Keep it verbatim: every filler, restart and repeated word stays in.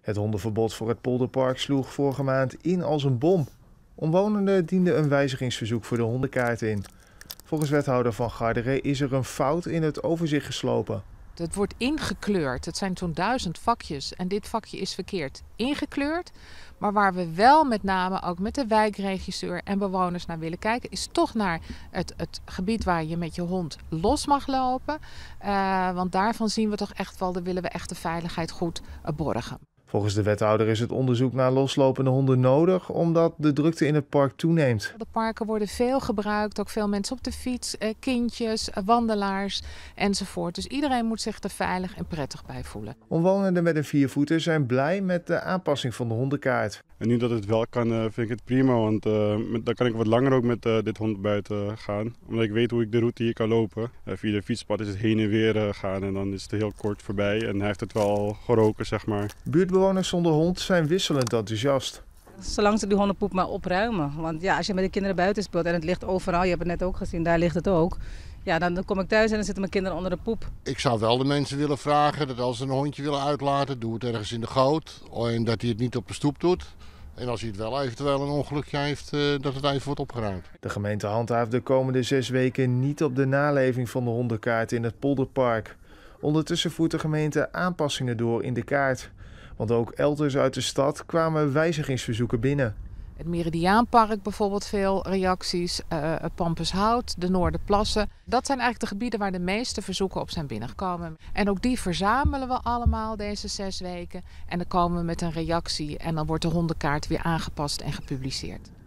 Het hondenverbod voor het Polderpark sloeg vorige maand in als een bom. Omwonenden dienden een wijzigingsverzoek voor de hondenkaart in. Volgens wethouder Van Garderen is er een fout in het overzicht geslopen. Het wordt ingekleurd. Het zijn zo'n duizend vakjes en dit vakje is verkeerd ingekleurd. Maar waar we wel met name ook met de wijkregisseur en bewoners naar willen kijken, is toch naar het, het gebied waar je met je hond los mag lopen. Uh, want daarvan zien we toch echt wel, daar willen we echt de veiligheid goed uh, borgen. Volgens de wethouder is het onderzoek naar loslopende honden nodig omdat de drukte in het park toeneemt. De parken worden veel gebruikt, ook veel mensen op de fiets, kindjes, wandelaars enzovoort. Dus iedereen moet zich er veilig en prettig bij voelen. Omwonenden met een viervoeter zijn blij met de aanpassing van de hondenkaart. En nu dat het wel kan, vind ik het prima, want uh, met, dan kan ik wat langer ook met uh, dit hond buiten gaan. Omdat ik weet hoe ik de route hier kan lopen. Uh, via de fietspad is het heen en weer uh, gaan en dan is het heel kort voorbij. En hij heeft het wel al geroken, zeg maar. Buurtbewoners zonder hond zijn wisselend enthousiast. Zolang ze die hondenpoep maar opruimen. Want ja, als je met de kinderen buiten speelt en het ligt overal, je hebt het net ook gezien, daar ligt het ook. Ja, dan, dan kom ik thuis en dan zitten mijn kinderen onder de poep. Ik zou wel de mensen willen vragen dat als ze een hondje willen uitlaten, doe het ergens in de goot. En dat hij het niet op de stoep doet. En als hij het wel eventueel een ongelukje heeft, dat het even wordt opgeruimd. De gemeente handhaaft de komende zes weken niet op de naleving van de hondenkaart in het Polderpark. Ondertussen voert de gemeente aanpassingen door in de kaart. Want ook elders uit de stad kwamen wijzigingsverzoeken binnen. Het Meridiaanpark bijvoorbeeld veel reacties, uh, Pampushout, de Noorderplassen. Dat zijn eigenlijk de gebieden waar de meeste verzoeken op zijn binnengekomen. En ook die verzamelen we allemaal deze zes weken. En dan komen we met een reactie en dan wordt de hondenkaart weer aangepast en gepubliceerd.